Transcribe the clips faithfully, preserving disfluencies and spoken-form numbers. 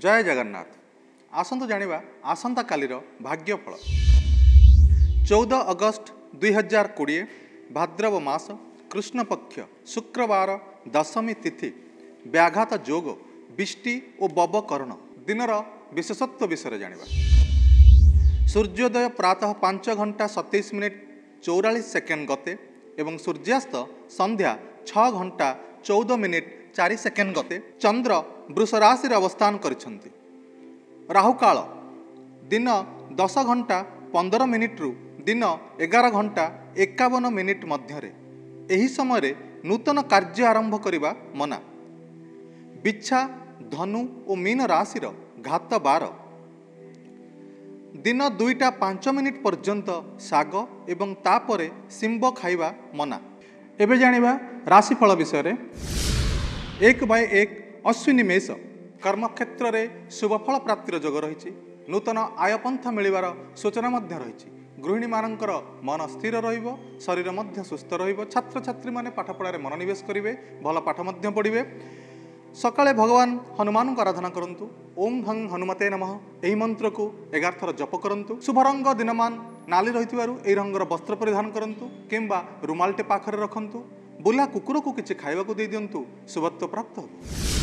जय जगन्नाथ। आसंतु जानिबा आसंता कालीर भाग्यफल। चौदह अगस्त दुई हजार कोड़े भाद्रव मास कृष्ण पक्ष शुक्रवार दशमी तिथि व्याघात जोग बिष्टि और बबकरण दिनर विशेषत्व विषय जानिबा। सूर्योदय प्रातः पांच घंटा सतैश मिनिट चौरालीस सेकेंड गते एवं सूर्यास्त संध्या छः घंटा चौदह मिनिट चार सेकेंड गते चंद्र वृष राशि अवस्थान करिसेंति। राहुकाल दिन दस घंटा पंदर मिनिट रु दिन एगार घंटा एकावन मिनिट मध्यरे। एही समय नूतन कार्य आरंभ करिबा मना। बिच्छा धनु और मीन राशिर घात बार। दिन दुईटा पांच मिनिट पर्यंत साग एवं तापरे सिंब खाइबा मना। एबे जानिबा राशिफल विषय। एक बाय एक अश्विनी मेष कर्मक्षेत्र में शुभफल प्राप्तिर जोग रही। नूतन आयपंथा मिलवार सूचना रही। गृहिणी मानकर मन स्थिर रहिब, शरीर मध्य सुस्थ रहिब। छात्र छात्री माने पाठ पढ़ारे मनोनिवेश करेंगे, भल पाठ मध्य पढ़िबे। सकाळे भगवान हनुमान को आराधना करंतु। ओम हं हनुमते नमः यही मंत्र को एगार थर जप करंतु। शुभ रंग दिनमान नाली रहिथिबारु एही रंगर वस्त्र परिधान करंतु किंबा रुमालटे पाखरे रखंतु। बुला कुकुर को किसी खाइबा को दे दियंतु, शुभत्व प्राप्त हो।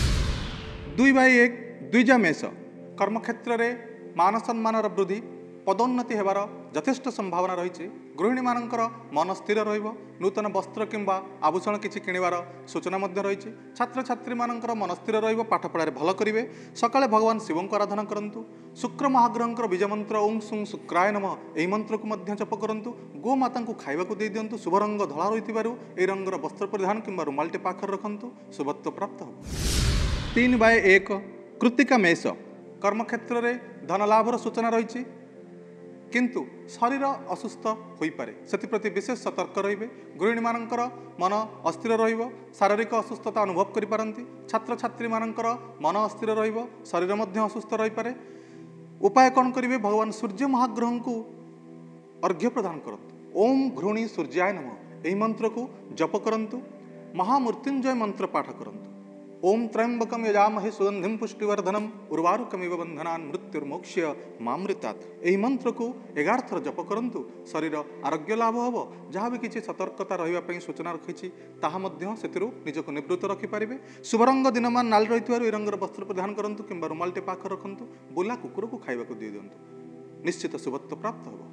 दुई बाई एक द्विजा मेष कर्मक्षेत्र में मान सम्मान वृद्धि पदोन्नति होबार यथेष्ट संभावना रही। गृहिणी मानकर मन स्थिर रहिब। नूतन वस्त्र किंबा आभूषण किसी किणवार सूचना रही। छात्र छात्री मानकर मन स्थिर रहिब, पाठ पढ़ारे भल करेंगे। सकाळे भगवान शिव को आराधना करंतु। शुक्र महाग्रहंकर बीज मंत्र ओं सुं शुक्राय नमः यही मंत्र को मध्य जप करंतु। गो माता को खाइबा को दे दियंतु। शुभ रंग धला रहिथिबारु एही रंगर वस्त्र परिधान किंबा रुमालटे पाखरे रखंतु, शुभत्व प्राप्त हो। तीन बाय एक कृतिका मेष कर्मक्षेत्र में धन लाभर सूचना रही किंतु शरीर असुस्थ होई पारे, सेतिप्रति विशेष सतर्क रहिबे। गृहिणी मानकर मन अस्थिर रहिब, शारीरिक असुस्थता अनुभव करि पारंती। छात्र छात्री मानकर मन अस्थिर रहिब, शरीर मध्य असुस्थ रहि पारे। उपाय कौन करिवे? भगवान सूर्य महाग्रह को अर्घ्य प्रदान करंतु। ओम घृणी सूर्याय नमः यही मंत्र को जप करंतु। महामृत्युंजय मंत्र पाठ करंतु। ओम त्र्यंबकम यजामहे सुगंधिम पुष्टिवर्धनम उर्वारुकमिव बंधनान् मृत्युर्मोक्ष्य मामृतात् यही मंत्र को एगार थर जप करंतु। शरीर आरोग्य लाभ हो। जहाँ भी किसी सतर्कता रही सूचना रखी ताहा मध्य सेतिरु निजको निवृत्त रखिपारे। शुभरंग दिनमान नाली रही ए रंगर वस्त्र परिधान करंतु किंबा रुमालटे पाख रखंतु। बुला कुकुर को खाइबा को दे दियंतु, निश्चित शुभत्व प्राप्त हो।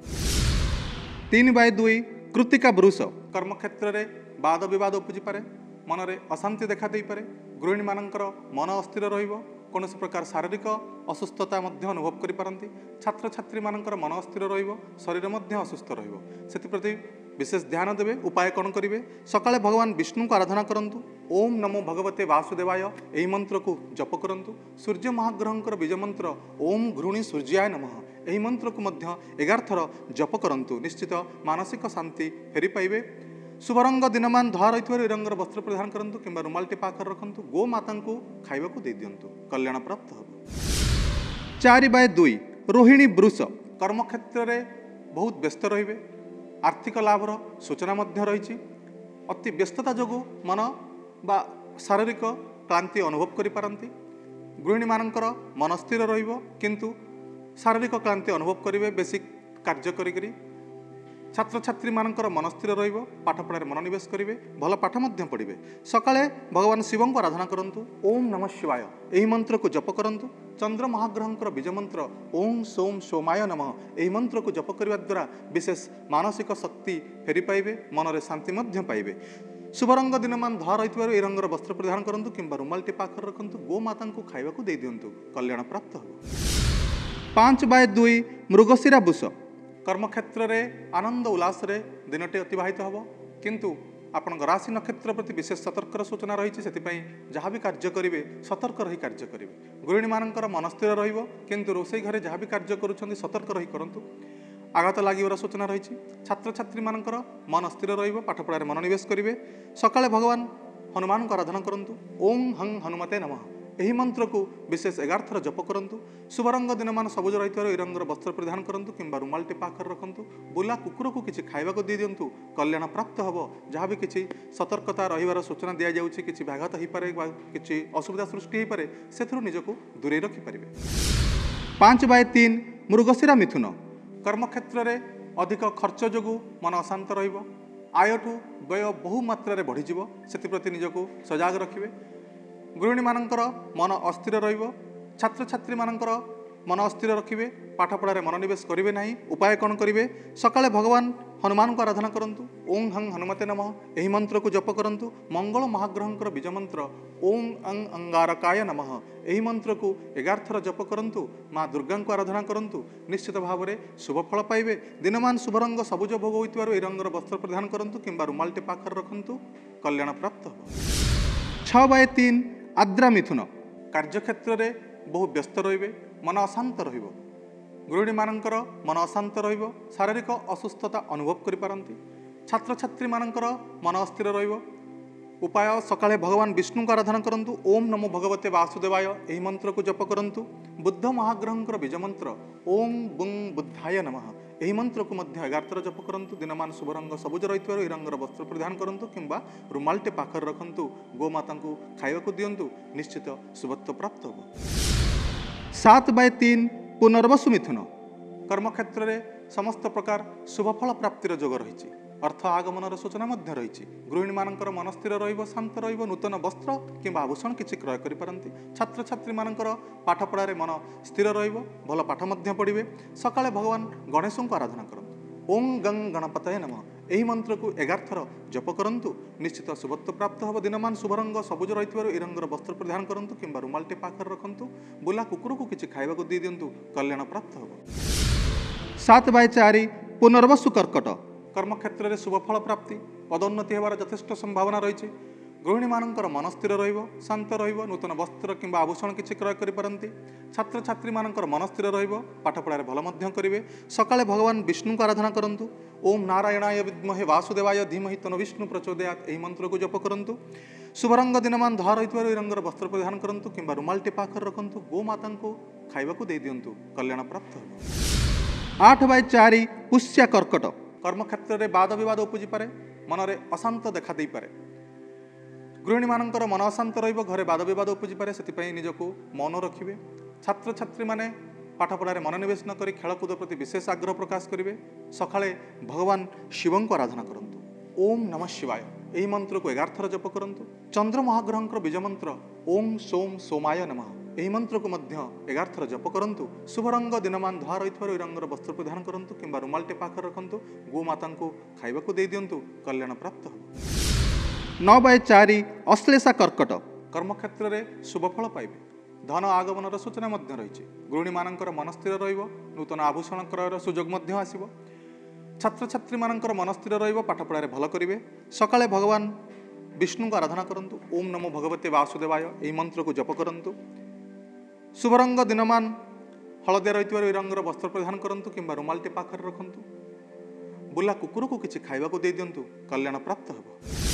तीन बाय दुई कृतिका वृष कर्मक्षेत्र में वाद विवाद उपजी पारे, मनरे अशांति देखा दे पारे। गृहिणी मानकर मन अस्थिर रहिब, कौन प्रकार शारीरिक असुस्थता मध्य अनुभव करि पारंती। छात्र छात्री मानकर मन अस्थिर रहिब, शरीर मध्य असुस्थ रहिब, सेतिप्रति विशेष ध्यान देवे। उपाय कौन करिवे? सकाळे भगवान विष्णु को आराधना करंतु। ओम नमो भगवते वासुदेवाय यही मंत्र को जप करंतु। सूर्य महाग्रहंकर बीज मंत्र ओम घृणी सूर्याय नमः यही मंत्र को मध्य एगार थर जप करंतु। निश्चित मानसिक शांति फेरी पाइबे। शुभरंग दिनमान धला रही रंगर वस्त्र परिधान करंतु किंबा रुमालटे पाखर रखंतु। गो माता को खाइबा को दे दियंतु, कल्याण प्राप्त हो। चारि बाय दुई रोहिणी वृष कर्मक्षेत्र में बहुत व्यस्त रहिबे। आर्थिक लाभर सूचना मध्य रही। अति व्यस्तता जोगु मन बा शारीरिक क्लांति अनुभव करि पारंती। गृहिणी मानकर मन स्थिर रहिब किंतु शारीरिक क्लांति अनुभव करिवे बेसी कार्य करिकरी। छात्र छात्री मानकर मन स्थिर रहिब, पाठ पढ़ारे मनोनिवेश करेंगे, भल पाठ मध्य पढ़िबे। सकाळे भगवान शिव को आराधना करंतु। ओम नमः शिवाय यही मंत्र को जप करंतु। चंद्र महाग्रहंकर बीज मंत्र ओम सोम सोमाय नमः यही मंत्र को जप करने द्वारा विशेष मानसिक शक्ति फेरी पाइबे, मनरे शांति मध्य पाइबे। शुभरंग दिनमान धला रही रंगर वस्त्र परिधान करंतु किंबा रुमालटे पाखर रखंतु। गो माता को खाइबा को दे दियंतु, कल्याण प्राप्त हो। पांच बाय दुई मृगशिरा वृष कर्मक्षेत्र में आनंद उल्लास रे दिनटे अतिबाहित हो, किंतु आपण राशि नक्षत्र प्रति विशेष सतर्कर सूचना रही। जहाँ भी कार्य करेंगे सतर्क रही कार्य करेंगे। गृहिणी मानकर मन स्थिर रहिब किंतु रोषई घरे जहाँ भी कार्य करुछंती सतर्क रही करंतु। आघात लागिबार सूचना रही। छात्र छात्री मानकर मन स्थिर रहिब, पाठ पढ़ारे मनोनिवेश करेंगे। सकाळे भगवान हनुमान को आराधना करंतु। ओम हं हनुमते नमः ଏହି ମନ୍ତ୍ରକୁ ବିଶେଷ ଏଗାର ଥର ଜପ କରନ୍ତୁ। ଶୁଭ ରଙ୍ଗ ଦିନମାନ ସବୁଜ ରହିଥିବାରୁ ଏହି ରଙ୍ଗର ବସ୍ତ୍ର ପରିଧାନ କରନ୍ତୁ କିମ୍ବା ରୁମାଲଟି ପାଖରେ ରଖନ୍ତୁ। ବୁଲା କୁକୁରକୁ କିଛି ଖାଇବାକୁ ଦେଇ ଦିଅନ୍ତୁ, କଲ୍ୟାଣ ପ୍ରାପ୍ତ ହେବ। ଯାହା ବି କିଛି ସତର୍କତା ରହିବାର ସୂଚନା ଦିଆଯାଉଛି, କିଛି ବ୍ୟାଘାତ ହୋଇପାରେ ବା କିଛି ଅସୁବିଧା ସୃଷ୍ଟି ହୋଇପାରେ, ସେଥିରୁ ନିଜକୁ ଦୂରେଇ ରଖିପାରିବେ। ପାଞ୍ଚ ବାଇ ତିନି ମୃଗଶିରା ମିଥୁନ। କର୍ମକ୍ଷେତ୍ରରେ ଅଧିକ ଖର୍ଚ୍ଚ ଯୋଗୁଁ ମନ ଅଶାନ୍ତ ରହିବ। ଆୟଠୁ ବ୍ୟୟ ବହୁ ମାତ୍ରାରେ ବଢ଼ିଯିବ, ସେଥିପ୍ରତି ନିଜକୁ ସଜାଗ ରଖିବେ। ଗୃହିଣୀମାନଙ୍କର ମନ ଅସ୍ଥିର ରହିବ। ଛାତ୍ରଛାତ୍ରୀମାନଙ୍କର ମନ ଅସ୍ଥିର ରଖିବେ, ପାଠପଢ଼ାରେ ମନୋନିବେଶ କରିବେ ନାହିଁ। ଉପାୟ କ'ଣ କରିବେ? ସକାଳେ ଭଗବାନ ହନୁମାନଙ୍କୁ ଆରାଧନା କରନ୍ତୁ। ଓଂ ହଂ ହନୁମତେ ନମଃ ଏହି ମନ୍ତ୍ରକୁ ଜପ କରନ୍ତୁ। ମଙ୍ଗଳ ମହାଗ୍ରହଙ୍କର ବୀଜ ମନ୍ତ୍ର ଓଂ ଅଂ ଅଙ୍ଗାରକାୟ ନମଃ ଏହି ମନ୍ତ୍ରକୁ ଏଗାର ଥର ଜପ କରନ୍ତୁ। ମା ଦୁର୍ଗାଙ୍କୁ ଆରାଧନା କରନ୍ତୁ, ନିଶ୍ଚିତ ଭାବରେ ଶୁଭ ଫଳ ପାଇବେ। ଦିନମାନ ଶୁଭ ରଙ୍ଗ ସବୁଜ ଭୋଗ ହୋଇଥିବାରୁ ଏହି ରଙ୍ଗର ବସ୍ତ୍ର ପରିଧାନ କରନ୍ତୁ କିମ୍ବା ରୁମାଲଟି ପାଖରେ ରଖନ୍ତୁ, କଲ୍ୟାଣ ପ୍ରାପ୍ତ ହେବ। ଛଅ ବାଇ ତିନି ଆଦ୍ରା ମିଥୁନ। କାର୍ଯ୍ୟକ୍ଷେତ୍ରରେ ବହୁ ବ୍ୟସ୍ତ ରହିବେ, ମନ ଅଶାନ୍ତ ରହିବ। ଗୃହିଣୀମାନଙ୍କର ମନ ଅଶାନ୍ତ ରହିବ, ଶାରୀରିକ ଅସୁସ୍ଥତା ଅନୁଭବ କରିପାରନ୍ତି। ଛାତ୍ରଛାତ୍ରୀମାନଙ୍କର ମନ ଅସ୍ଥିର ରହିବ। ଉପାୟ ସକାଳେ ଭଗବାନ ବିଷ୍ଣୁଙ୍କୁ ଆରାଧନା କରନ୍ତୁ। ଓಂ ନମୋ ଭଗବତେ ବାସୁଦେବାୟ ଏହି ମନ୍ତ୍ରକୁ ଜପ କରନ୍ତୁ। ବୁଦ୍ଧ ମହାଗ୍ରହଙ୍କର ବୀଜ ମନ୍ତ୍ର ଓଂ ବୁଂ ବୁଦ୍ଧାୟ ନମଃ ଏହି ମନ୍ତ୍ରକୁ ମଧ୍ୟ ଏଗାର ଥର ଜପ କରନ୍ତୁ। ଦିନମାନ ଶୁଭ ରଙ୍ଗ ସବୁଜ ରହିଥିବାରୁ ଏହି ରଙ୍ଗର ବସ୍ତ୍ର ପରିଧାନ କରନ୍ତୁ କିମ୍ବା ରୁମାଲଟେ ପାଖରେ ରଖନ୍ତୁ। ଗୋମାତାଙ୍କୁ ଖାଇବାକୁ ଦିଅନ୍ତୁ, ନିଶ୍ଚିତ ଶୁଭତ୍ୱ ପ୍ରାପ୍ତ ହେବ। ସାତ ବାଇ ତିନି ପୁନର୍ବସୁ ମିଥୁନ। କର୍ମକ୍ଷେତ୍ରରେ ସମସ୍ତ ପ୍ରକାର ଶୁଭଫଳ ପ୍ରାପ୍ତିର ଯୋଗ ରହିଛି। ଅର୍ଥ ଆଗମନର ସୂଚନା ମଧ୍ୟ ରହିଛି। ଗୃହିଣୀମାନଙ୍କର ମନ ସ୍ଥିର ରହିବ, ଶାନ୍ତ ରହିବ। ନୂତନ ବସ୍ତ୍ର କିମ୍ବା ଆଭୂଷଣ କିଛି କ୍ରୟ କରିପାରନ୍ତି। ଛାତ୍ରଛାତ୍ରୀମାନଙ୍କର ପାଠପଢ଼ାରେ ମନ ସ୍ଥିର ରହିବ, ଭଲ ପାଠ ମଧ୍ୟ ପଢ଼ିବେ। ସକାଳେ ଭଗବାନ ଗଣେଶଙ୍କୁ ଆରାଧନା କରନ୍ତୁ। ଓଂ ଗଂ ଗଣପତୟେ ନମଃ ଏହି ମନ୍ତ୍ରକୁ ଏଗାର ଥର ଜପ କରନ୍ତୁ, ନିଶ୍ଚିତ ଶୁଭତ୍ୱ ପ୍ରାପ୍ତ ହେବ। ଦିନମାନ ଶୁଭ ରଙ୍ଗ ସବୁଜ ରହିଥିବାରୁ ଏହି ରଙ୍ଗର ବସ୍ତ୍ର ପରିଧାନ କରନ୍ତୁ କିମ୍ବା ରୁମାଲଟି ପାଖରେ ରଖନ୍ତୁ। ବୁଲା କୁକୁରକୁ କିଛି ଖାଇବାକୁ ଦେଇ ଦିଅନ୍ତୁ, କଲ୍ୟାଣ ପ୍ରାପ୍ତ ହେବ। ସାତ ବାଇ ଚାରି ପୁନର୍ବସୁ କର୍କଟ। କର୍ମକ୍ଷେତ୍ରରେ ଶୁଭଫଳ ପ୍ରାପ୍ତି, ପଦୋନ୍ନତି ହେବାର ଯଥେଷ୍ଟ ସମ୍ଭାବନା ରହିଛି। ଗୃହିଣୀମାନଙ୍କର ମନ ସ୍ଥିର ରହିବ, ଶାନ୍ତ ରହିବ। ନୂତନ ବସ୍ତ୍ର କିମ୍ବା ଆଭୂଷଣ କିଛି କ୍ରୟ କରିପାରନ୍ତି। ଛାତ୍ରଛାତ୍ରୀମାନଙ୍କର ମନ ସ୍ଥିର ରହିବ, ପାଠପଢ଼ାରେ ଭଲ ମଧ୍ୟ କରିବେ। ସକାଳେ ଭଗବାନ ବିଷ୍ଣୁଙ୍କୁ ଆରାଧନା କରନ୍ତୁ। ଓಂ ନାରାୟଣାୟ ବିଦ୍ମହେ ବାସୁଦେବାୟ ଧୀମହି ତନୁ ବିଷ୍ଣୁ ପ୍ରଚୋଦୟାତ୍ ଏହି ମନ୍ତ୍ରକୁ ଜପ କରନ୍ତୁ। ଶୁଭ ରଙ୍ଗ ଦିନମାନ ଧଳା ରହିଥିବାରୁ ଏହି ରଙ୍ଗର ବସ୍ତ୍ର ପରିଧାନ କରନ୍ତୁ କିମ୍ବା ରୁମାଲଟି ପାଖରେ ରଖନ୍ତୁ। ଗୋମାତାଙ୍କୁ ଖାଇବାକୁ ଦେଇ ଦିଅନ୍ତୁ, କଲ୍ୟାଣ ପ୍ରାପ୍ତ ହେବ। ଆଠ ବାଇ ଚାରି ପୁଷ୍ୟା କର୍କଟ। କର୍ମକ୍ଷେତ୍ରରେ ବାଦ ବିବାଦ ଉପୁଜିପାରେ, ମନରେ ଅଶାନ୍ତ ଦେଖା ଦେଇପାରେ। ଗୃହିଣୀମାନଙ୍କର ମନ ଅଶାନ୍ତ ରହିବ, ଘରେ ବାଦ ବିବାଦ ଉପୁଜିପାରେ, ସେଥିପାଇଁ ନିଜକୁ ମୌନ ରଖିବେ। ଛାତ୍ରଛାତ୍ରୀମାନେ ପାଠପଢ଼ାରେ ମନୋନିବେଶ ନ କରି ଖେଳକୁଦ ପ୍ରତି ବିଶେଷ ଆଗ୍ରହ ପ୍ରକାଶ କରିବେ। ସକାଳେ ଭଗବାନ ଶିବଙ୍କୁ ଆରାଧନା କରନ୍ତୁ। ଓಂ ନମଃ ଶିବାୟ ଏହି ମନ୍ତ୍ରକୁ ଏଗାର ଥର ଜପ କରନ୍ତୁ। ଚନ୍ଦ୍ର ମହାଗ୍ରହଙ୍କର ବୀଜ ମନ୍ତ୍ର ଓಂ ସୋମ ସୋମାୟ ନମଃ ଏହି ମନ୍ତ୍ରକୁ ମଧ୍ୟ ଏଗାର ଥର ଜପ କରନ୍ତୁ। ଶୁଭ ରଙ୍ଗ ଦିନମାନ ଧଳା ରହିଥିବାରୁ ଏହି ରଙ୍ଗର ବସ୍ତ୍ର ପରିଧାନ କରନ୍ତୁ କିମ୍ବା ରୁମାଲଟେ ପାଖରେ ରଖନ୍ତୁ। ଗୋମାତାଙ୍କୁ ଖାଇବାକୁ ଦେଇ ଦିଅନ୍ତୁ, କଲ୍ୟାଣ ପ୍ରାପ୍ତ ହେବ। ନଅ ବାଇ ଚାରି ଅଶ୍ଳେଷା କର୍କଟ। କର୍ମକ୍ଷେତ୍ରରେ ଶୁଭଫଳ ପାଇବେ, ଧନ ଆଗମନର ସୂଚନା ମଧ୍ୟ ରହିଛି। ଗୃହିଣୀମାନଙ୍କର ମନ ସ୍ଥିର ରହିବ, ନୂତନ ଆଭୂଷଣ କ୍ରୟର ସୁଯୋଗ ମଧ୍ୟ ଆସିବ। ଛାତ୍ରଛାତ୍ରୀମାନଙ୍କର ମନ ସ୍ଥିର ରହିବ, ପାଠପଢ଼ାରେ ଭଲ କରିବେ। ସକାଳେ ଭଗବାନ ବିଷ୍ଣୁଙ୍କୁ ଆରାଧନା କରନ୍ତୁ। ଓಂ ନମୋ ଭଗବତେ ବାସୁଦେବାୟ ଏହି ମନ୍ତ୍ରକୁ ଜପ କରନ୍ତୁ। ଶୁଭ ରଙ୍ଗ ଦିନମାନ ହଳଦିଆ ରହିଥିବାରୁ ଏହି ରଙ୍ଗର ବସ୍ତ୍ର ପରିଧାନ କରନ୍ତୁ କିମ୍ବା ରୁମାଲଟି ପାଖରେ ରଖନ୍ତୁ। ବୁଲା କୁକୁରକୁ କିଛି ଖାଇବାକୁ ଦେଇ ଦିଅନ୍ତୁ, କଲ୍ୟାଣ ପ୍ରାପ୍ତ ହେବ।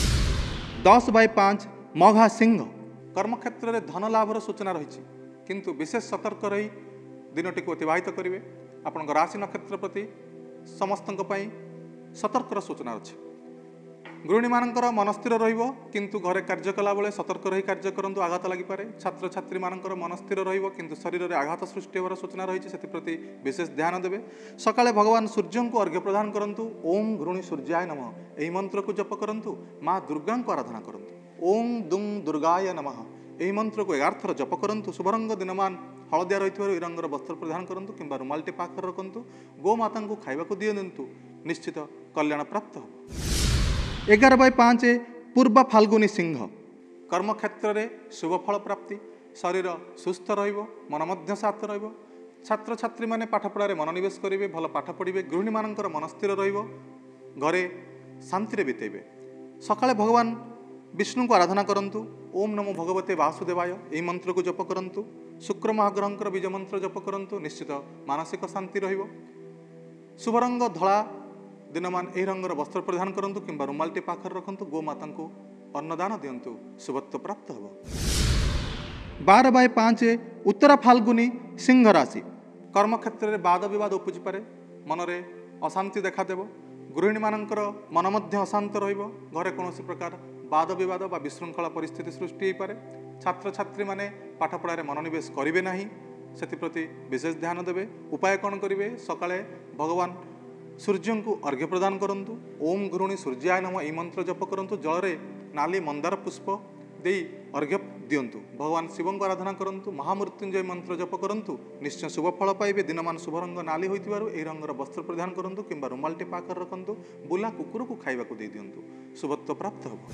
ଦଶ ବାଇ ପାଞ୍ଚ ମଘା ସିଂହ। କର୍ମକ୍ଷେତ୍ରରେ ଧନ ଲାଭର ସୂଚନା ରହିଛି, କିନ୍ତୁ ବିଶେଷ ସତର୍କ ରହି ଦିନଟିକୁ ଅତିବାହିତ କରିବେ। ଆପଣଙ୍କ ରାଶି ନକ୍ଷତ୍ର ପ୍ରତି ସମସ୍ତଙ୍କ ପାଇଁ ସତର୍କର ସୂଚନା ଅଛି। ଗୃହିଣୀମାନଙ୍କର ମନ ସ୍ଥିର ରହିବ, କିନ୍ତୁ ଘରେ କାର୍ଯ୍ୟ କଲାବେଳେ ସତର୍କ ରହି କାର୍ଯ୍ୟ କରନ୍ତୁ, ଆଘାତ ଲାଗିପାରେ। ଛାତ୍ରଛାତ୍ରୀମାନଙ୍କର ମନ ସ୍ଥିର ରହିବ, କିନ୍ତୁ ଶରୀରରେ ଆଘାତ ସୃଷ୍ଟି ହେବାର ସୂଚନା ରହିଛି, ସେଥିପ୍ରତି ବିଶେଷ ଧ୍ୟାନ ଦେବେ। ସକାଳେ ଭଗବାନ ସୂର୍ଯ୍ୟଙ୍କୁ ଅର୍ଘ୍ୟ ପ୍ରଦାନ କରନ୍ତୁ। ଓಂ ଘୃଣୀ ସୂର୍ଯ୍ୟାୟ ନମଃ ଏହି ମନ୍ତ୍ରକୁ ଜପ କରନ୍ତୁ। ମା ଦୁର୍ଗାଙ୍କୁ ଆରାଧନା କରନ୍ତୁ। ଓಂ ଦୁଂ ଦୁର୍ଗାୟ ନମଃ ଏହି ମନ୍ତ୍ରକୁ ଏଗାର ଥର ଜପ କରନ୍ତୁ। ଶୁଭରଙ୍ଗ ଦିନମାନ ହଳଦିଆ ରହିଥିବାରୁ ଏହି ରଙ୍ଗର ବସ୍ତ୍ର ପରିଧାନ କରନ୍ତୁ କିମ୍ବା ରୁମାଲଟି ପାଖରେ ରଖନ୍ତୁ। ଗୋମାତାଙ୍କୁ ଖାଇବାକୁ ଦିଅନ୍ତୁ, ନିଶ୍ଚିତ କଲ୍ୟାଣ ପ୍ରାପ୍ତ ହେବ। ଏଗାର ବାଇ ପାଞ୍ଚ ପୂର୍ବ ଫାଲ୍ଗୁନୀ ସିଂହ। କର୍ମକ୍ଷେତ୍ରରେ ଶୁଭଫଳ ପ୍ରାପ୍ତି, ଶରୀର ସୁସ୍ଥ ରହିବ, ମନ ମଧ୍ୟ ଶାନ୍ତ ରହିବ। ଛାତ୍ରଛାତ୍ରୀମାନେ ପାଠପଢ଼ାରେ ମନୋନିବେଶ କରିବେ, ଭଲ ପାଠ ପଢ଼ିବେ। ଗୃହିଣୀମାନଙ୍କର ମନ ସ୍ଥିର ରହିବ, ଘରେ ଶାନ୍ତିରେ ବିତେଇବେ। ସକାଳେ ଭଗବାନ ବିଷ୍ଣୁଙ୍କୁ ଆରାଧନା କରନ୍ତୁ। ଓಂ ନମୋ ଭଗବତେ ବାସୁଦେବାୟ ଏହି ମନ୍ତ୍ରକୁ ଜପ କରନ୍ତୁ। ଶୁକ୍ର ମହାଗ୍ରହଙ୍କର ବୀଜ ମନ୍ତ୍ର ଜପ କରନ୍ତୁ, ନିଶ୍ଚିତ ମାନସିକ ଶାନ୍ତି ରହିବ। ଶୁଭରଙ୍ଗ ଧଳା ଦିନମାନ ଏହି ରଙ୍ଗର ବସ୍ତ୍ର ପରିଧାନ କରନ୍ତୁ କିମ୍ବା ରୁମାଲଟି ପାଖରେ ରଖନ୍ତୁ। ଗୋମାତାଙ୍କୁ ଅନ୍ନଦାନ ଦିଅନ୍ତୁ, ଶୁଭତ୍ୱ ପ୍ରାପ୍ତ ହେବ। बार बाय पाँच उत्तरा फाल्गुनी सिंह राशि कर्मक्षेत्र में वाद बद उपजी पारे मनरे अशांति देखादेव गृहिणी मानकर मन मध्य अशांत रहिबो घरे कौन प्रकार वाद बद बा विशृंखला परिस्थिति सृष्टि हो पारे छात्र छात्री माने पाठ पढ़ारे मनोनिवेश करेंगे नहीं से विशेष ध्यान देवे उपाय कौन करेंगे सकाळे भगवान सूर्य को अर्घ्य प्रदान करंतु ओम गृहिणी सूर्याय नमः यह मंत्र जप करंतु जलरे नाली मंदार पुष्प दे अर्घ्य दियंतु भगवान शिव को आराधना करंतु महामृत्युंजय मंत्र जप करंतु निश्चय शुभ फल पाइबे दिनमान शुभ रंग नाली होइतिबारु एही रंगर वस्त्र प्रदान करंतु किंबा रुमाल टे पाकर रखंतु बुला कुकुर को खाइबा को दे दियंतु शुभत्व प्राप्त हो।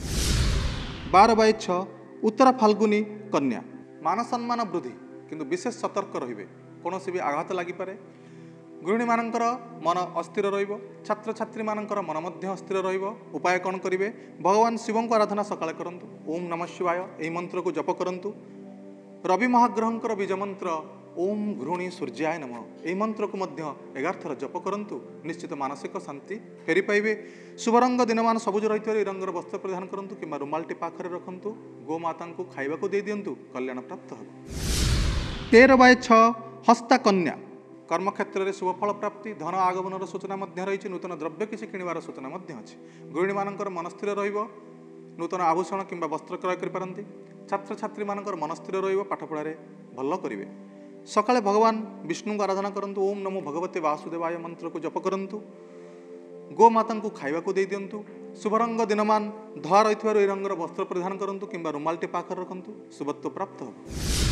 बार बाय छ उत्तरा फाल्गुनी कन्या मान सम्मान वृद्धि किंतु विशेष सतर्क रहिबे कौन भी आघात लागि पारे गृहिणी मानकर मन अस्थिर रहिबो छात्र छात्री मानकर मन मध्य अस्थिर रहिबो उपाय कौन करिवे भगवान शिव को आराधना सकाळे करंतु ओम नमः शिवाय एही मंत्र को जप करंतु रवि महाग्रहंकर बीज मंत्र ओम गृहिणी सूर्याय नमः एही मंत्र को मध्य एगार थर जप करंतु निश्चित मानसिक शांति फेरी पाइबे शुभ रंग दिनमान सबुज रहितरे रंगर वस्त्र प्रदान करंतु किंबा रुमाल टे पाखरे रखंतु गोमाता को खाइबा को दे दियंतु कल्याण प्राप्त हो। तेरह बाय छ हस्ता कन्या कर्मक्षेत्र में शुभफल प्राप्ति धन आगमन सूचना रही नूतन द्रव्य किसी किणवार सूचना अच्छी गृहिणी मानकर मन स्थिर रहिबो नूतन आभूषण किंबा वस्त्र क्रय करिपारंती छात्र छात्री मानकर मन स्थिर रहिबो पाठ पढ़ारे भल करिवे सकाळे भगवान विष्णु को आराधना करंतु ओम नमो भगवते वासुदेवाय मंत्र को जप करंतु गोमाता को खाइबा को दे दियंतु शुभ रंग दिनमान धଳା रहिथिबारु ए रंगर वस्त्र प्रदान करंतु किंबा रुमाल टे पाखर रखंतु शुभत्व प्राप्त हो।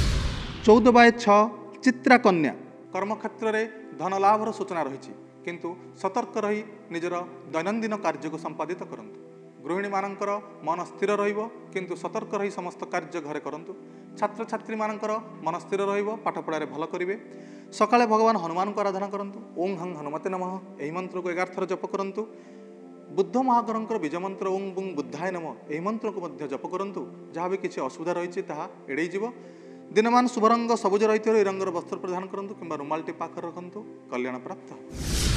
चौदह बाय छ चित्रा कन्या कर्मक्षेत्र में धन लाभर सूचना रही किंतु सतर्क रही निजर दैनंदिन कार्य को संपादित करंतु गृहिणी मानकर मन स्थिर रहिबो किंतु सतर्क रही समस्त कार्य घरे करंतु छात्र छात्री मानकर मन स्थिर रहिबो पाठ पढ़ारे भल करिवे सकाळे भगवान हनुमान को आराधना करंतु ओं हं हनुमते नमः एही मंत्र को एगार थर जप करंतु बुद्ध महाग्रहंकर बीज मंत्र ओं बुं बुद्धाय नमः एही मंत्र को मध्य जप करंतु जहाँ भी किसी असुविधा रही ताहा एड़े जीव दिनमान शुभ रंग सबुज रही रंगर वस्त्र प्रदान करंतु किंबा रुमाल टे पाखर रखंतु कल्याण प्राप्त हो।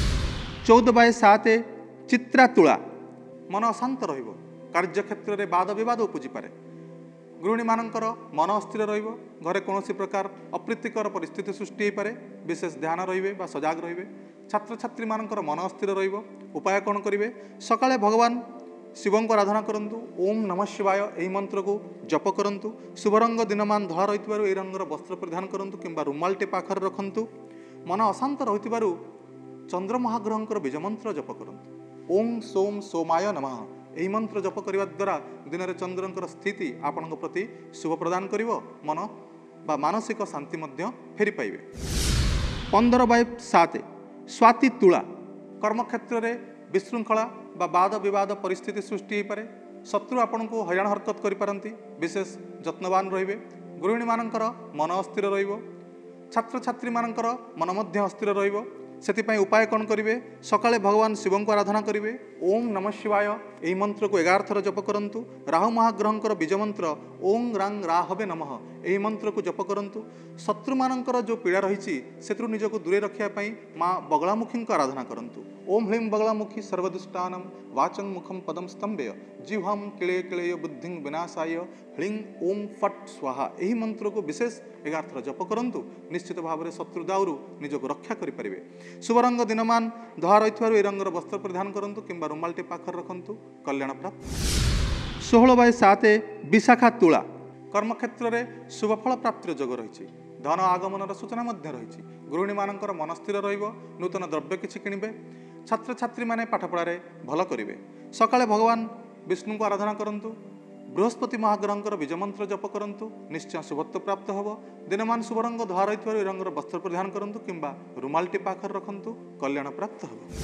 चौदह बाय सात चित्रा तुला मन अशांत रहिबो कार्यक्षेत्र में वाद विवाद उपजी पारे गृहिणी मानकर मन अस्थिर रहिबो घरे कौन प्रकार अप्रीतिकर परिस्थिति सृष्टि हो पारे विशेष ध्यान रहिबे बा सजाग रहिबे छात्र छात्री मानकर मन अस्थिर रहिबो उपाय कौन करिवे सकाळे भगवान शिव को आराधना करंतु ओम नमः शिवाय यही मंत्र को जप करंतु शुभ रंग दिनमान धଳା रहिथिबारु ए रंगर वस्त्र प्रदान करंतु किंबा रुमाल टे पाखर रखंतु मन अशांत रहिथिबारु चंद्र महाग्रहंकर बीज मंत्र जप करंतु ओम सोम सोमाय नमः यही मंत्र जप करने द्वारा दिन में चंद्रंकर स्थिति आपण प्रति शुभ प्रदान करिवो मन बा मानसिक शांति मध्य फेरी पाइबे। पंद्रह बाय सात स्वाति तुला कर्मक्षेत्र में विशृंखला बा वाद विवाद परिस्थिति सृष्टि हो पारे शत्रु आपण को हैरान हरकत करिपारंती विशेष जत्नवान रहिबे गृहिणी मानकर मन अस्थिर रहिबो छात्र छात्री मानकर मन मध्य अस्थिर रहिबो सेतिपई उपाय कौन करिवे सकाळे भगवान शिव को आराधना करिवे ओम नमः शिवाय यही मंत्र को एगार थर जप करंतु राहु महाग्रहंकर बीज मंत्र ओं रांग राहवे नमः यही मंत्र को जप करंतु शत्रु मानकर जो पीड़ा रही से निजक दूरे रखापी माँ बगलामुखी को आराधना करंतु ओम ह्लीं बगलामुखी सर्वदुष्टानं वाचं मुखम पदम स्तंभय जिह्वां किले किलेय बुद्धिं विनाशाय ह्लीं ओम फट स्वाहा यही मंत्र को विशेष एगार थर जप करंतु निश्चित भाव में शत्रु दाउरु निजक रक्षा करें शुभ रंग दिनमान धଳା रहिथिबारु ए रंगर वस्त्र प्रदान करंतु किंबा रुमाल टे पाखर रखंतु कल्याण प्राप्त। सोलह बाय सात विशाखा तुला कर्मक्षेत्र में शुभफल प्राप्तिर जोग रही धन आगमन सूचना रही गृहिणी मानकर मन स्थिर रहिबो नूतन द्रव्य किछि किणिबे छात्र छात्री माने पाठ पढ़ारे भल करिवे सकाळे भगवान विष्णु को आराधना करंतु बृहस्पति महाग्रहंकर बीज मंत्र जप करंतु निश्चय शुभत्व प्राप्त होबो दिनमान शुभ रंग धଳା रहिथिबारु रंगर वस्त्र प्रदान करंतु किंबा रुमाल टे पाखर रखंतु कल्याण प्राप्त होबो।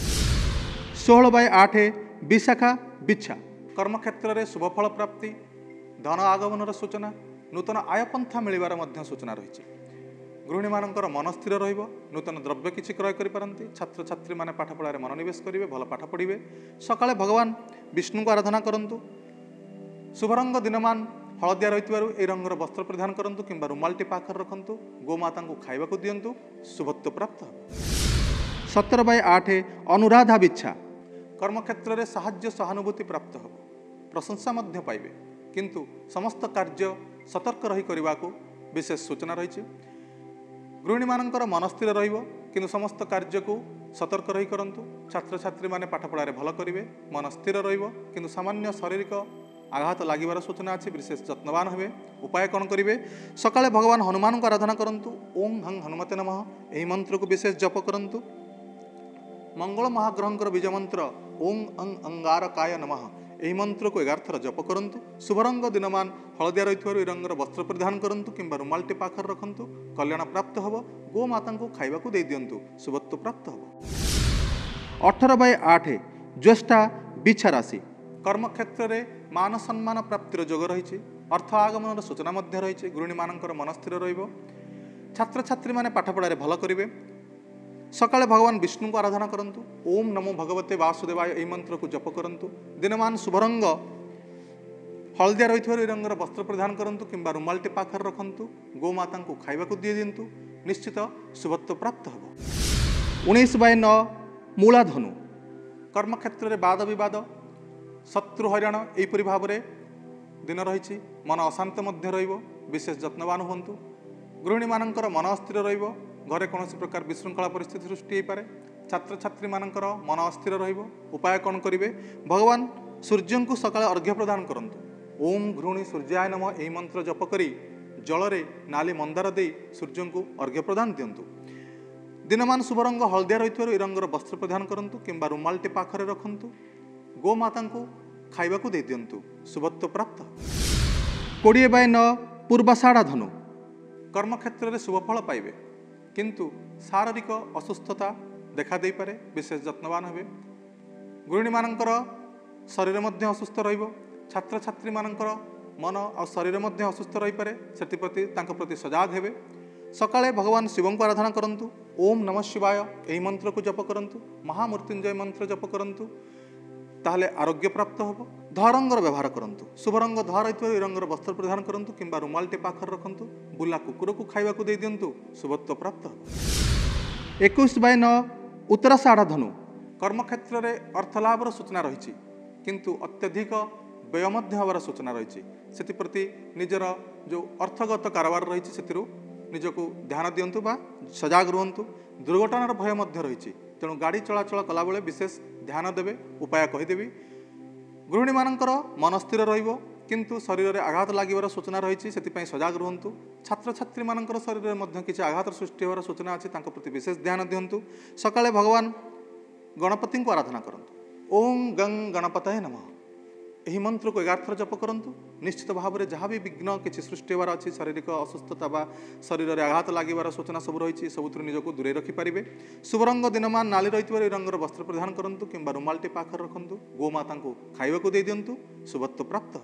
सोलह बाय आठ विशाखा बिच्छा कर्मक्षेत्र में शुभफल प्राप्ति धन आगमन सूचना नूतन आयपंथा मिलबार मध्य सूचना रही गृहिणी मानकर मन स्थिर रहिबो नूतन द्रव्य किछि क्रय करिपारंती छात्र छात्री माने पाठ पढ़ारे मनोनिवेश करिवे भल पाठ पढ़िबे सकाळे भगवान विष्णु को आराधना करंतु शुभ रंग दिनमान हलदिया रहिथिबारु ए रंगर वस्त्र प्रदान करंतु किंबा रुमाल टे पाखर रखंतु गोमाता को खाइबा को दियंतु शुभत्व प्राप्त। सत्रह बाय आठ अनुराधा बिच्छा कर्मक्षेत्र में साहाय्य सहानुभूति प्राप्त हो प्रशंसा मध्य पाइबे किंतु समस्त कार्य सतर्क रही करने को विशेष सूचना रही। गृहिणी मानकर मन स्थिर रहिबो किंतु समस्त कार्य को सतर्क रही करंतु। छात्र छात्री माने पाठ पढ़ारे भल करिवे, मन स्थिर रहिबो किंतु सामान्य शारीरिक आघात लागिबार सूचना अछि, विशेष जत्नवान हेबे। उपाय कौन करिवे? सकाळे भगवान हनुमान को आराधना करंतु। ओम हं हनुमते नमः एही मंत्र को विशेष जप करंतु। मंगल महाग्रहंकर बीज मंत्र ओम अं अंगारकाय नमः एही मंत्र को एगार थर जप करंतु। शुभरंग दिनमान हलदिया रही रंगर वस्त्र परिधान करंतु किंबा रुमालटी पाखर रखंतु। कल्याण प्राप्त हब। गो माता को खाइबा को दे दियंतु, शुभत्व प्राप्त हब। अठारह बाय आठ ज्येष्ठा बिछा राशि। कर्मक्षेत्र में मान सम्मान प्राप्तिर जोग रही। अर्थ आगमन सूचना मध्य रही। गृहिणी मानकर मन स्थिर रहिबो। छात्र छात्री माने पाठ पढ़ारे भल करिवे। सकाळे भगवान विष्णु को आराधना करंतु। ओम नमो भगवते वासुदेवाय एही मंत्र को जप करंतु। दिनमान शुभरंग हलदिया रही रंगर वस्त्र परिधान करंतु किंबा रुमालटी पाखर रखंतु। गो माता को खाइबा को दे दियंतु, निश्चित शुभत्व प्राप्त हब। उन्नीस बाय नौ मूला धनु। कर्मक्षेत्र में वाद विवाद शत्रु हरियाण एहीपरि भाव में दिन रही। मन अशांत मध्य रहिबो, विशेष जत्नवान हुंतु। गृहिणी मानकर मन अस्थिर रहिबो, घरे कौन प्रकार विशृंखला परिस्थिति सृष्टि हो पारे। छात्र छात्री मानकर मन अस्थिर रहिबो। उपाय कौन करिवे? भगवान सूर्य को सकाळे अर्घ्य प्रदान करंतु। ओम गृहिणी सूर्याय नमः एही मंत्र जप करी जलरे नाली मंदार दे सूर्य को अर्घ्य प्रदान दियंतु। दिनमान शुभरंग हलदिया रही रंगर वस्त्र प्रदान करंतु किंबा रुमालटी पाखरे रखंतु। गो माता को खाइबा को दे दियंतु, शुभत्व प्राप्त। कोड़े बाय नौ पूर्वाषाढ़ा धनु। कर्मक्षेत्र में शुभफल पाइबे किंतु शारीरिक असुस्थता देखा दे पारे, विशेष जत्नवान हेबे। गृहिणी मानकर शरीर मध्य असुस्थ रहिबो। छात्र छात्री मानकर मन और शरीर मध्य असुस्थ रही पारे, सेति प्रति तांको प्रति सजाग हेबे। सकाळे भगवान शिव को आराधना करंतु। ओम नमः शिवाय एही मंत्र को जप करंतु। महामृत्युंजय मंत्र जप करंतु, ताहले आरोग्य प्राप्त हब। धरंगर व्यवहार करंतु। शुभरंग धर रही रंगर वस्त्र परिधान करंतु किंबा रुमालटी पाखर रखंतु। बुला कुकुर को खाइबा को दे दियंतु, शुभत्व प्राप्त हब। इक्कीस बाय नौ उत्तराषाढ़ा धनु। कर्मक्षेत्र में अर्थलाभर सूचना रही किंतु अत्यधिक व्यय मध्य हबार सूचना रही। सेप्रति निजर जो अर्थगत कारोबार रही निजको ध्यान दिंतु बा सजाग रुहतु। दुर्घटनार भय मध्य रही, तेणु गाड़ी चलाचल कला बेले विशेष ध्यान देवे। उपाय कहीदेवी। गृहिणी मानकर मन स्थिर रहिबो किंतु शरीर में आघात लागिबार सूचना रही, से सजाग रुहतु। छात्र छात्री मानकर शरीर में मध्य किसी आघात सृष्टि होवार सूचना अच्छी, तांको प्रति विशेष ध्यान दिंतु। सकाळे भगवान गणपति को आराधना करंतु। ओम गं गणपतये नमः एही मंत्र को एगार थर जप करंतु। निश्चित भाव में जहाँ भी विघ्न किसी सृष्टि होवार अच्छी, शारीरिक असुस्थता बा शरीर में आघात लागिबार सूचना सब रही, सबुथ निजको दूरे रखिपारे। शुभरंग दिनमान नाली रही रंगर वस्त्र परिधान करंतु किंबा रुमालटी पाखर रखंतु। गो माता को खाइबा को दे दियंतु, शुभत्व प्राप्त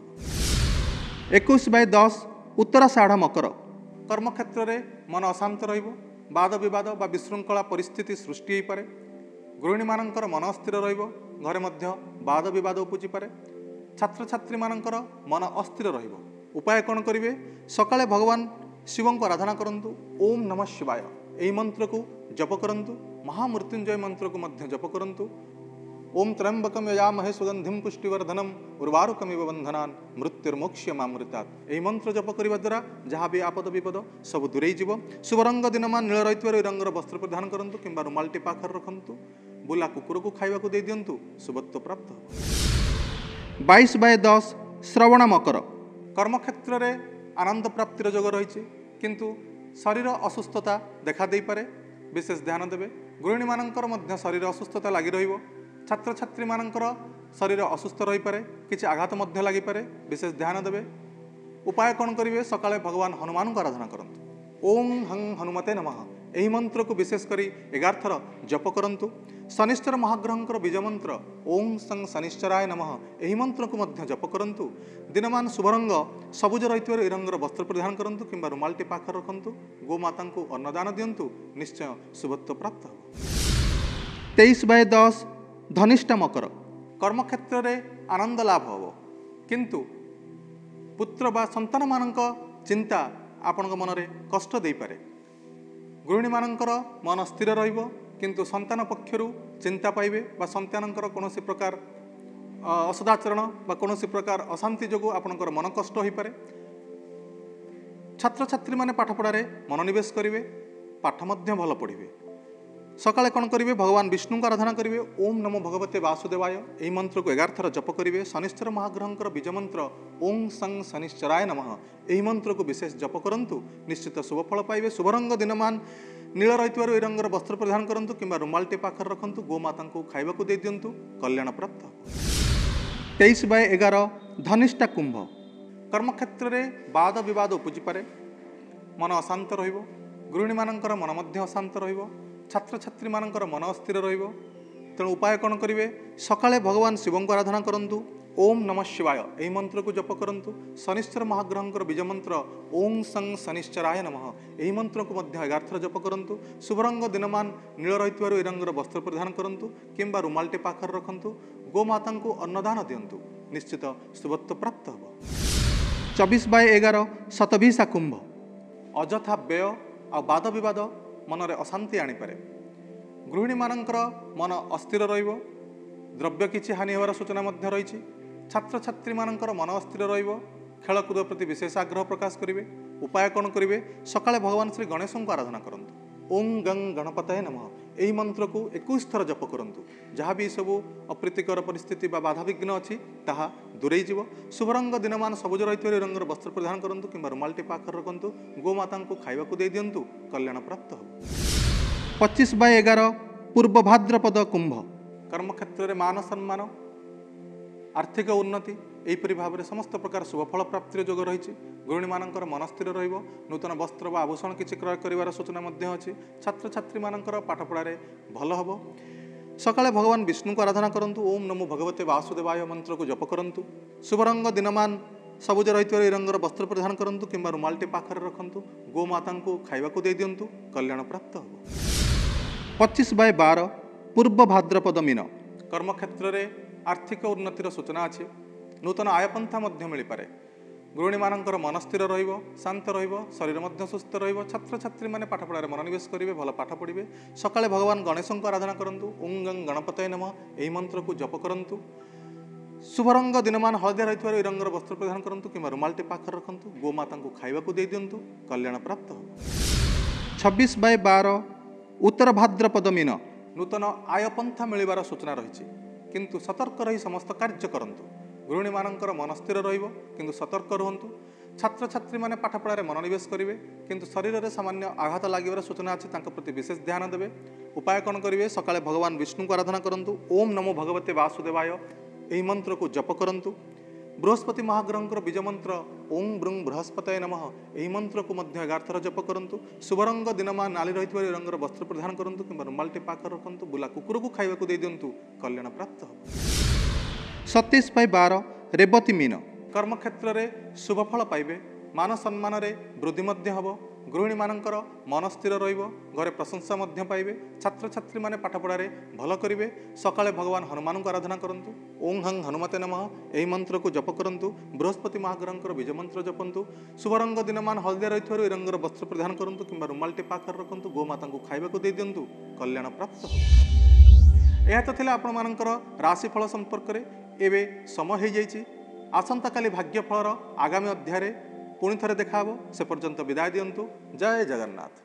हब। इक्कीस बाय दस उत्तराषाढ़ा मकर। कर्मक्षेत्र में मन अशांत रहिबो। वाद विवाद बा विशृंखला परिस्थिति सृष्टि हो पारे। गृहिणी मानकर मन अस्थिर रहिबो, घरे मध्य वाद विवाद उपजी पारे। छात्र छात्री मानकर मन अस्थिर रहिबो। उपाय कौन करिवे? सकाळे भगवान शिव को आराधना करंतु। ओम नमः शिवाय एही मंत्र को जप करंतु। महामृत्युंजय मंत्र को मध्य जप करंतु। ओम त्र्यंबकम यजामहे सुगंधिम पुष्टिवर्धनम उर्वारुकमिव बंधनान् मृत्युर्मोक्ष्यमामृतात् एही मंत्र जप करिबा द्वारा जहाँ भी आपद विपद सब दूरे जीव। शुभरंग दिनमान नील रही रंगर वस्त्र परिधान करंतु किंबा रुमालटी पाखर रखंतु। बुला कुकुर को खाइबा को दे दियंतु, शुभत्व प्राप्त हब। बाईस बाय दस श्रवण मकर। कर्मक्षेत्र में आनंद प्राप्तिर जोग रही किंतु शरीर असुस्थता देखा दे पारे, विशेष ध्यान देवे। गृहिणी मानकर मध्य शरीर असुस्थता लगी रहिबो। छात्र छात्री मानकर शरीर असुस्थ रही पारे, किछि आघात मध्य लगी पारे, विशेष ध्यान देवे। उपाय कौन करिवे? सकाळे भगवान हनुमान को आराधना करंतु। ओम हं हनुमते नमः एही मंत्र को विशेष करी एगार थर जप करंतु। शनिश्चर महाग्रहंकर बीज मंत्र ओम सं शनिश्चराय नमः एही मंत्र को मध्य जप करंतु। दिनमान शुभरंग सबुज रही रंगर वस्त्र परिधान करंतु किंबा रुमालटी पाखर रखंतु। गो माता को अन्नदान दियंतु, निश्चय शुभत्व प्राप्त हब। तेईस बाय दस धनिष्ठा मकर। कर्मक्षेत्र में आनंद लाभ हब किंतु पुत्र बा संतान मानक चिंता आपन मन में कष्ट दे पारे। गृहिणी मानकर मन स्थिर रहिबो किंतु संतान पक्षरु चिंता पाइबे बा संतानकर कौनसी प्रकार असदाचरण बा कौनसी प्रकार अशांति जोगु आपनकर मन कष्ट हो पारे। छात्र छात्री माने पाठ पढ़ारे मनोनिवेश करेंगे, पाठ मध्य भल पढ़े। सकाळे कौन करेंगे, भगवान विष्णु को आराधना करेंगे। ओम नमो भगवते वासुदेवाय यही मंत्र को एगार थर जप करेंगे। शनिश्चर महाग्रहंकर बीज मंत्र ओं सं शनिश्चराय नमः यही मंत्र को विशेष जप करंतु, निश्चित शुभ फल पाइबे। शुभ रंग दिनमान नील रही रंगर वस्त्र परिधान करंतु किंबा रुमालटे पाखर रखंतु। गोमाता को खाइबा को दे दियंतु, कल्याण प्राप्त। तेईस बाय एगार धनिष्ठा कुंभ। कर्मक्षेत्र में वाद विवाद उपजी पारे, मन अशांत रहिबो। गृहिणी मानकर मन मध्य अशांत रहिबो। छात्र छात्री मानकर मन अस्थिर रहिबो। तेणु उपाय कौन करेंगे, सकाळे भगवान शिव को आराधना करंतु। ओम नमः शिवाय यही मंत्र को जप करंतु। शनिश्चर महाग्रहंकर बीज मंत्र ओं सं शनिश्चराय नमः यही मंत्र को मध्य एगार थर जप करंतु। शुभ रंग दिनमान नील रही रंगर वस्त्र परिधान करंतु किंबा रुमालटे पाखर रखंतु। गोमाता को अन्नदान दियंतु, निश्चित शुभत्व प्राप्त हो। चौबीस बाय एगार शतभिषा कुंभ। अजथा व्यय आ वाद विवाद मन में अशांति आनीपे। गृहिणी मानकर मन अस्थिर रहिबो। द्रव्य किछि हानि होवार सूचना मध्य रही। छात्र छात्री मानकर मन अस्थिर रहिबो। खेलकूद प्रति विशेष आग्रह प्रकाश करेंगे। उपाय कौन करेंगे, सकाळे भगवान श्री गणेश को आराधना करंतु। ओं गं गणपतये नमः यही मंत्र को इक्कीस थर जप करंतु। जहाँ भी सबू अप्रीतिकर परिस्थिति बा बाधा विघ्न अच्छी ताहा दूरेई जीव। शुभ रंग दिनमान सबुज रही रंगर वस्त्र परिधान करंतु किंबा रुमालटे पाखर रखंतु। गोमाता को खाइबा को दे दियंतु, कल्याण प्राप्त हो। पच्चीस बाय एगार पूर्व भाद्रपद कुंभ। कर्मक्षेत्र में मान सम्मान, आर्थिक उन्नति यहीपरि भाव में समस्त प्रकार शुभफल प्राप्तिर जोग रही। गृहिणी मानकर मन स्थिर रहिबो। नूतन वस्त्र व आभूषण किछि क्रय करिवार सूचना मध्य अछि। छात्र छात्री मानकर पाठ पढ़ारे भल हबो। सकाळे भगवान विष्णु को आराधना करंतु। ओम नमो भगवते वासुदेवाय मंत्र को जप करंतु। शुभ रंग दिनमान सबुज रही रंगर वस्त्र परिधान करंतु किंबा रुमालटे पाखर रखंतु। गोमाता को खाइबा को दे दियंतु, कल्याण प्राप्त हो। पच्चीस बाय बार पूर्व भाद्रपद मीन। कर्मक्षेत्र में आर्थिक उन्नतिर सूचना अच्छी। नूतन आयपंथा मिल पारे। गृहिणी मानकर मन स्थिर रहिबो, शांत रहिबो, शरीर मध्य सुस्थ रहिबो। छात्र छात्री माने पाठ पढ़ारे मनोनिवेश करेंगे, भल पाठ पढ़े। सकाळे भगवान गणेश को आराधना करंतु। ओं गं गणपतये नमः यही मंत्र को जप करंतु। शुभ रंग दिनमान हलदिया रही रंगर वस्त्र परिधान करंतु किंबा रुमालटे पाखर रखंतु। गोमाता को खाइबा को दे दियंतु, कल्याण प्राप्त हो। छब्बीस बाय बार उत्तर भाद्रपद मीन। नूतन आयपंथा मिलबार सूचना रही, किंतु सतर्क रही समस्त कार्य करंतु। गृहिणी मानकर मन स्थिर रहिबो, किंतु सतर्क रुहंतु। छात्र छात्री माने पाठ पढ़ारे मनोनिवेश करेंगे, किंतु शरीर में सामान्य आघात लगिबार सूचना अच्छी, तांको प्रति विशेष ध्यान देवे। उपाय कौन करेंगे, सकाळे भगवान विष्णु को आराधना करंतु। ओम नमो भगवते वासुदेवाय यही मंत्र को जप करंतु। बृहस्पति महाग्रहंकर बीज मंत्र ओं ब्रुं बृहस्पतये नमः यही मंत्र को मध्य एगार थर जप करंतु। शुभ रंग दिनमान नाली रही रंगर वस्त्र परिधान करंतु किंबा रुमालटे पाखर रखंतु। बुला कुकुर को खाइबा को दे दियंतु, कल्याण प्राप्त हो। सत्तीस बाय बार रेवती मीन। कर्मक्षेत्र में शुभफल पाइबे। मान सम्मान वृद्धि मध्य हबो। गृहिणी मानकर मन स्थिर रहिबो, घरे प्रशंसा मध्य पाइबे। छात्र छात्री माने पाठ पढ़ारे भल करिवे। सकाळे भगवान हनुमान को आराधना करंतु। ओं हं हनुमते नमः यही मंत्र को जप करंतु। बृहस्पति महाग्रहंकर बीज मंत्र जपंतु। शुभ रंग दिनमान हलदिया रही रंगर वस्त्र परिधान करंतु किंबा रुमालटे पाखर रखंतु। गोमाता को खाइबा को दे दियंतु, कल्याण प्राप्त हो। यह तो थिला आपण मानकर राशिफल संपर्क में। एबे समय हो जाइछि। आसंता काली भाग्यफलर आगामी अध्याय पुणी थे देखा। से पर्यंत विदाय दियंतु। जय जगन्नाथ।